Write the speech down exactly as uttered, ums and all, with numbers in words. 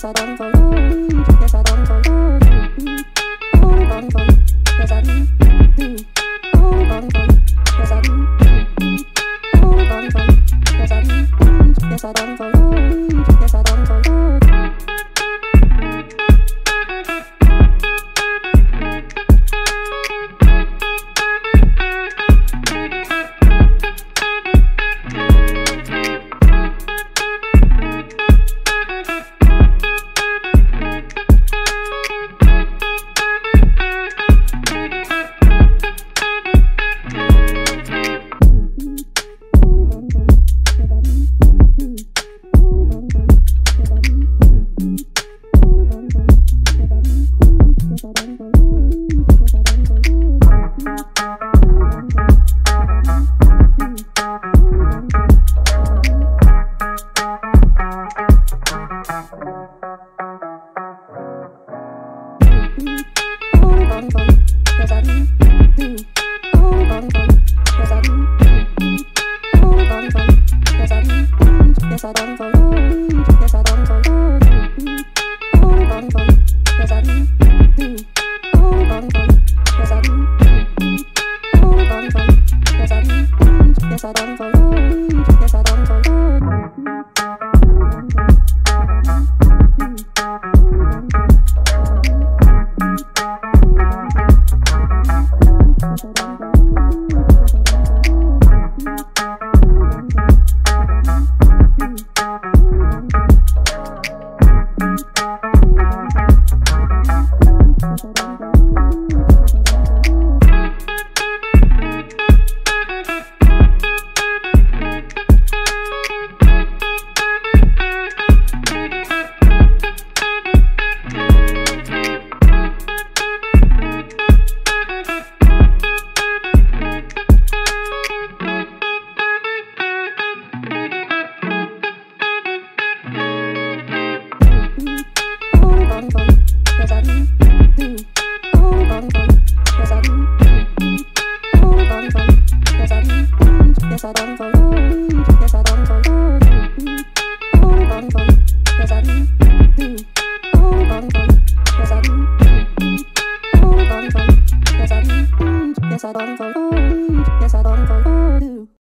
I done for you. Yes, I done for you. Only done for you. Yes, I do. Only done for you. Yes, I do. Only done for you. Yes, I do. Yes, I done for you. Yes, I done for you. Yes, I done for you. Yes, I done for you.